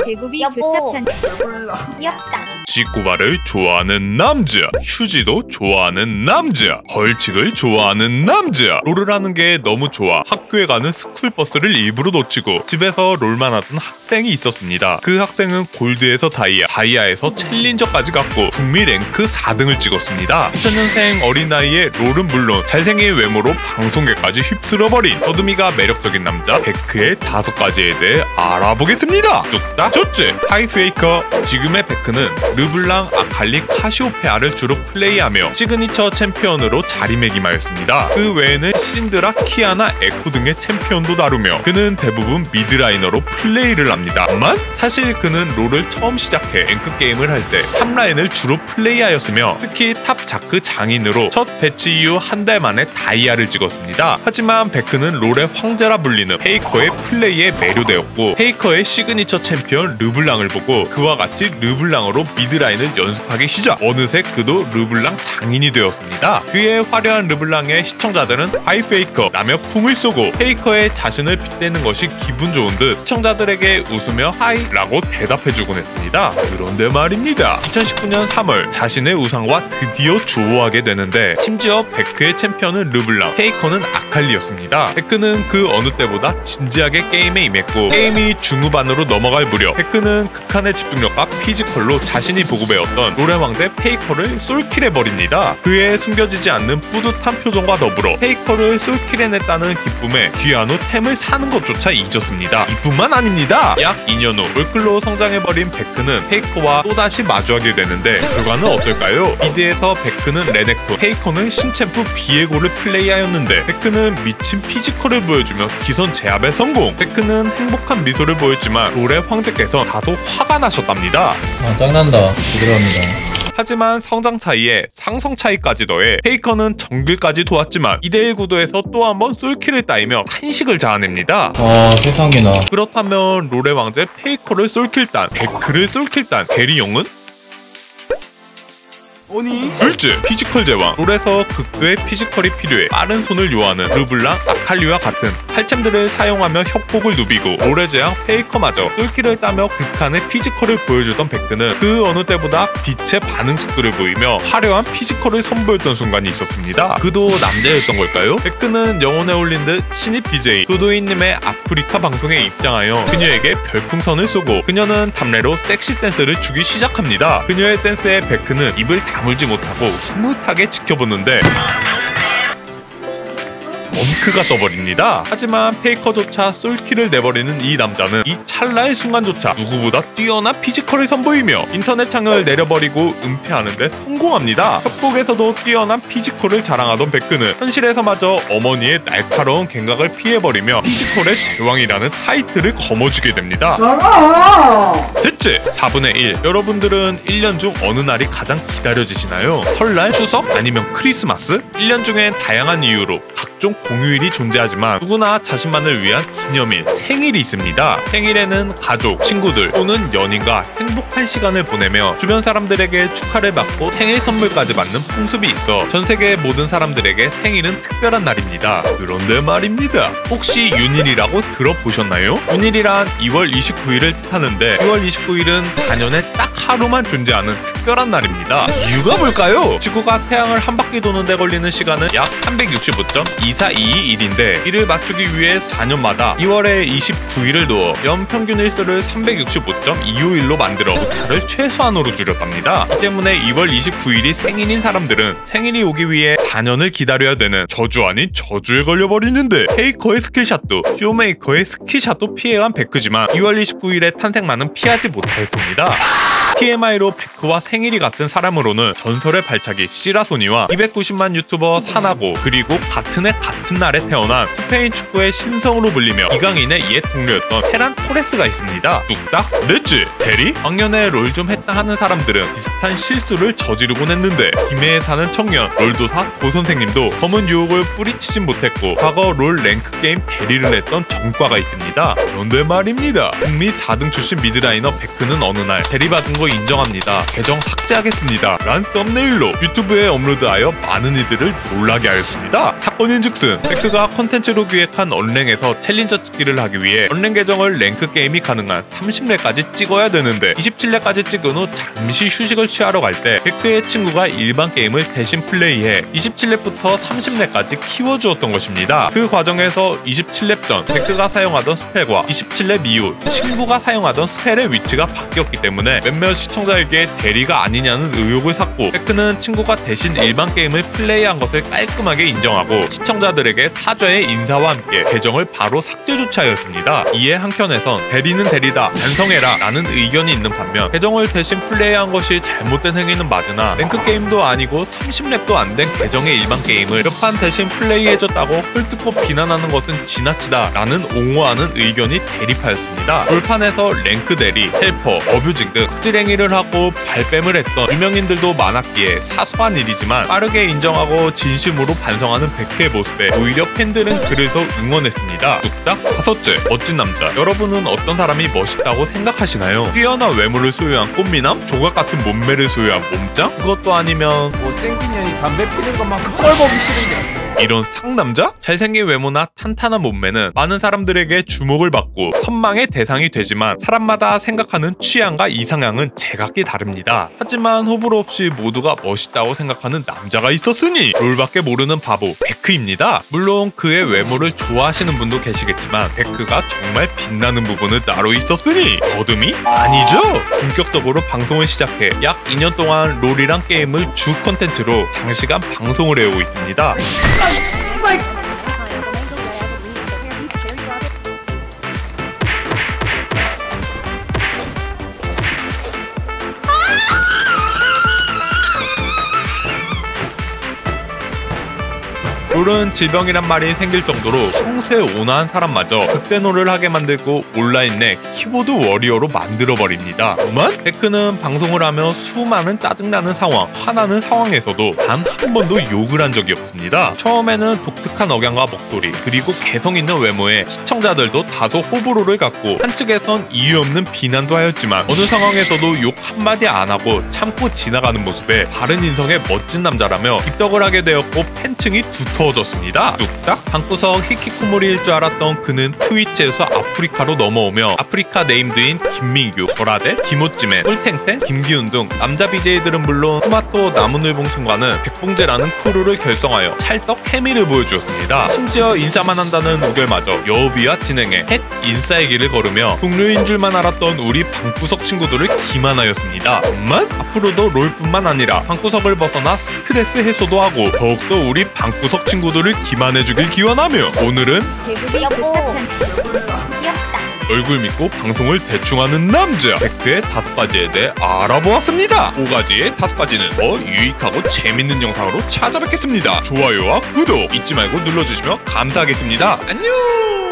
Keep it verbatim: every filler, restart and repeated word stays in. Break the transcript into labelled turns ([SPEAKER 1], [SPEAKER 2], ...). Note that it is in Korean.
[SPEAKER 1] 대구비
[SPEAKER 2] 여보.
[SPEAKER 1] 교차편
[SPEAKER 2] 귀엽다.
[SPEAKER 3] 직구바를 좋아하는 남자, 휴지도 좋아하는 남자, 벌칙을 좋아하는 남자. 롤을 하는 게 너무 좋아 학교에 가는 스쿨버스를 일부러 놓치고 집에서 롤만 하던 학생이 있었습니다. 그 학생은 골드에서 다이아, 다이아에서 챌린저까지 갔고 북미 랭크 사 등을 찍었습니다. 이천 년생 어린 나이에 롤은 물론 잘생긴 외모로 방송계까지 휩쓸어버린 더듬이가 매력적인 남자 베크의 다섯 가지에 대해 알아보겠습니다. 뚝딱 첫째, 하이페이커. 지금의 베크는 르블랑, 아칼리, 카시오페아를 주로 플레이하며 시그니처 챔피언으로 자리매김하였습니다. 그 외에는 신드라, 키아나, 에코 등의 챔피언도 다루며 그는 대부분 미드라이너로 플레이를 합니다. 다만 사실 그는 롤을 처음 시작해 랭크게임을 할 때 탑라인을 주로 플레이하였으며 특히 탑 자크 장인으로 첫 배치 이후 한 달 만에 다이아를 찍었습니다. 하지만 베크는 롤의 황제라 불리는 페이커의 플레이에 매료되었고 페이커의 시그니처 챔피언 르블랑을 보고 그와 같이 르블랑으로 미드라인을 연습하기 시작. 어느새 그도 르블랑 장인이 되었습니다. 그의 화려한 르블랑에 시청자들은 하이 페이커 라며 풍을 쏘고 페이커의 자신을 빗대는 것이 기분 좋은 듯 시청자들에게 웃으며 하이 라고 대답해주곤 했습니다. 그런데 말입니다. 이천십구 년 삼월 자신의 우상과 드디어 조우하게 되는데 심지어 베크의 챔피언은 르블랑, 페이커는 아칼리였습니다. 베크는 그 어느 때보다 진지하게 게임에 임했고 게임이 중후반으로 넘어갈 무렵 베크는 극한의 집중력과 피지컬로 자신이 보고 배웠던 롤의 왕제 페이커를 솔킬해버립니다. 그의 숨겨지지 않는 뿌듯한 표정과 더불어 페이커를 솔킬해냈다는 기쁨에 귀한 후 템을 사는 것조차 잊었습니다. 이뿐만 아닙니다. 약 이 년 후 얼클로 성장해버린 베크는 페이커와 또다시 마주하게 되는데 결과는 어떨까요? 미드에서 베크는 레넥톤, 페이커는 신챔프 비에고를 플레이하였는데 베크는 미친 피지컬을 보여주며 기선 제압에 성공! 베크는 행복한 미소를 보였지만 롤의 황제께서 다소 화가 나셨답니다.
[SPEAKER 4] 아 짱난다. 부드러웁니다.
[SPEAKER 3] 하지만 성장 차이에 상성 차이까지 더해 페이커는 정글까지 도왔지만 이 대 일 구도에서 또 한 번 솔킬을 따이며 탄식을 자아냅니다.
[SPEAKER 4] 아 세상에나.
[SPEAKER 3] 그렇다면 롤의 왕제 페이커를 솔킬단, 베크를 솔킬단, 게리용은? 둘째, 피지컬 제왕. 롤에서 극도의 피지컬이 필요해 빠른 손을 요하는 르블랑, 아칼리와 같은 팔챔들을 사용하며 협곡을 누비고 롤의 제왕 페이커마저 솔킬을 따며 극한의 피지컬을 보여주던 베크는 그 어느 때보다 빛의 반응 속도를 보이며 화려한 피지컬을 선보였던 순간이 있었습니다. 그도 남자였던 걸까요? 베크는 영혼에 올린 듯 신입 비제이 도도이님의 아프리카 방송에 입장하여 그녀에게 별풍선을 쏘고 그녀는 답례로 섹시 댄스를 추기 시작합니다. 그녀의 댄스에 베크는 입을 다물지 못하고 스무트하게 지켜보는데 엉크가 떠버립니다. 하지만 페이커조차 솔킬을 내버리는 이 남자는 이 찰나의 순간조차 누구보다 뛰어난 피지컬을 선보이며 인터넷 창을 내려버리고 은폐하는 데 성공합니다. 협곡에서도 뛰어난 피지컬을 자랑하던 베크는 현실에서마저 어머니의 날카로운 갱각을 피해버리며 피지컬의 제왕이라는 타이틀을 거머쥐게 됩니다. 셋째, 사분의 일. 여러분들은 일 년 중 어느 날이 가장 기다려지시나요? 설날, 추석, 아니면 크리스마스? 일 년 중엔 다양한 이유로 각종 공휴일이 존재하지만 누구나 자신만을 위한 기념일, 생일이 있습니다. 생일에는 가족, 친구들 또는 연인과 행복한 시간을 보내며 주변 사람들에게 축하를 받고 생일 선물까지 받는 풍습이 있어 전 세계 모든 사람들에게 생일은 특별한 날입니다. 그런데 말입니다. 혹시 윤일이라고 들어보셨나요? 윤일이란 이월 이십구일을 뜻하는데 이월 이십구일은 단연에 딱 하루만 존재하는 특별한 날입니다. 이유가 뭘까요? 지구가 태양을 한 바퀴 도는데 걸리는 시간은 약 삼백육십오 점 이사이이 일인데 이를 맞추기 위해 사 년마다 이월에 이십구일을 넣어 연평균 일수를 삼백육십오 점 이오일로 만들어 오차를 최소한으로 줄였답니다. 이 때문에 이월 이십구일이 생일인 사람들은 생일이 오기 위해 사 년을 기다려야 되는 저주 아닌 저주에 걸려버리는데 페이커의 스킬샷도 쇼메이커의 스킬샷도 피해간 베크지만 이월 이십구일의 탄생만은 피하지 못하였습니다. 티엠아이로 베크와 생일이 같은 사람으로는 전설의 발차기 시라소니와 이백구십만 유튜버 사나고 그리고 같은 해 같은 날에 태어난 스페인 축구의 신성으로 불리며 이강인의 옛 동료였던 페란 토레스가 있습니다. 뚝딱 넷째, 대리? 작년에 롤 좀 했다 하는 사람들은 비슷한 실수를 저지르곤 했는데 김해에 사는 청년 롤도사 고선생님도 검은 유혹을 뿌리치진 못했고 과거 롤 랭크게임 대리를 했던 전과가 있습니다. 그런데 말입니다. 북미 사 등 출신 미드라이너 베크는 어느 날 대리받은 거 인정합니다. 계정 삭제하겠습니다. 란 썸네일로 유튜브에 업로드하여 많은 이들을 놀라게 하였습니다. 사건인즉슨 페크가 컨텐츠로 기획한 언랭에서 챌린저 찍기를 하기 위해 언랭 계정을 랭크 게임이 가능한 삼십 렙까지 찍어야 되는데 이십칠 렙까지 찍은 후 잠시 휴식을 취하러 갈 때 페크의 친구가 일반 게임을 대신 플레이해 이십칠 렙부터 삼십 렙까지 키워주었던 것입니다. 그 과정에서 이십칠 렙 전 페크가 사용하던 스펠과 이십칠 렙 이후 친구가 사용하던 스펠의 위치가 바뀌었기 때문에 몇몇 시청자에게 대리가 아니냐는 의혹을 샀고, 페크는 친구가 대신 일반 게임을 플레이한 것을 깔끔하게 인정하고 시청자들에게 사죄의 인사와 함께 계정을 바로 삭제 조치하였습니다. 이에 한켠에선 대리는 대리다, 반성해라 라는 의견이 있는 반면 계정을 대신 플레이한 것이 잘못된 행위는 맞으나 랭크 게임도 아니고 삼십 렙도 안 된 계정의 일반 게임을 몇 판 대신 플레이해줬다고 헐뜯고 비난하는 것은 지나치다 라는 옹호하는 의견이 대립하였습니다. 돌판에서 랭크 대리, 헬퍼, 어뷰징 등 흑질 행위를 하고 발뺌을 했던 유명인들도 많았기에 사소한 일이지만 빠르게 인정하고 진심으로 반성하는 페크의 모습에 오히려 팬들은 그를 더 응원했습니다. 뚝딱 다섯째, 멋진 남자. 여러분은 어떤 사람이 멋있다고 생각하시나요? 뛰어난 외모를 소유한 꽃미남? 조각 같은 몸매를 소유한 몸짱? 그것도 아니면
[SPEAKER 1] 못생긴 년이 담배 피는 것만큼 꼴보기 싫은 게 없어.
[SPEAKER 3] 이런 상남자? 잘생긴 외모나 탄탄한 몸매는 많은 사람들에게 주목을 받고 선망의 대상이 되지만 사람마다 생각하는 취향과 이상향은 제각기 다릅니다. 하지만 호불호 없이 모두가 멋있다고 생각하는 남자가 있었으니 롤밖에 모르는 바보 페크입니다. 물론 그의 외모를 좋아하시는 분도 계시겠지만 페크가 정말 빛나는 부분은 따로 있었으니 어둠이 아니죠. 본격적으로 방송을 시작해 약 이 년 동안 롤이란 게임을 주 컨텐츠로 장시간 방송을 해오고 있습니다. 롤은 질병이란 말이 생길 정도로 평소에 온화한 사람마저 극대노를 하게 만들고 온라인 내 키보드 워리어로 만들어버립니다. 다만 페크는 방송을 하며 수많은 짜증나는 상황, 화나는 상황에서도 단 한 번도 욕을 한 적이 없습니다. 처음에는 독특한 억양과 목소리, 그리고 개성 있는 외모에 시청자들도 다소 호불호를 갖고 한측에선 이유 없는 비난도 하였지만 어느 상황에서도 욕 한마디 안 하고 참고 지나가는 모습에 바른 인성의 멋진 남자라며 입덕을 하게 되었고 팬층이 두터워졌습니다. 뚝딱 방구석 히키코모리일 줄 알았던 그는 트위치에서 아프리카로 넘어오며 아프리카 네임드인 김민규, 보라데, 김오찌맨, 꿀탱탱, 김기훈 등 남자 비제이들은 물론 토마토 나무늘봉순과는 백봉재라는 크루를 결성하여 찰떡 케미를 보여주었습니다. 심지어 인싸만 한다는 우결마저 여우비와 진행해 핵 인싸의 길을 걸으며 동료인 줄만 알았던 우리 방구석 친구들을 기만하였습니다. 다만 앞으로도 롤뿐만 아니라 방구석을 벗어나 스트레스 해소도 하고 더욱더 우리 방구석 친구들을 기만해주길 기원하며 오늘은
[SPEAKER 2] 제급이 도착한 귀엽다.
[SPEAKER 3] 얼굴 믿고 방송을 대충하는 남자 페크의 다섯 가지에 대해 알아보았습니다. 오 가지의 다섯 가지는 더 유익하고 재밌는 영상으로 찾아뵙겠습니다. 좋아요와 구독 잊지 말고 눌러주시면 감사하겠습니다. 안녕.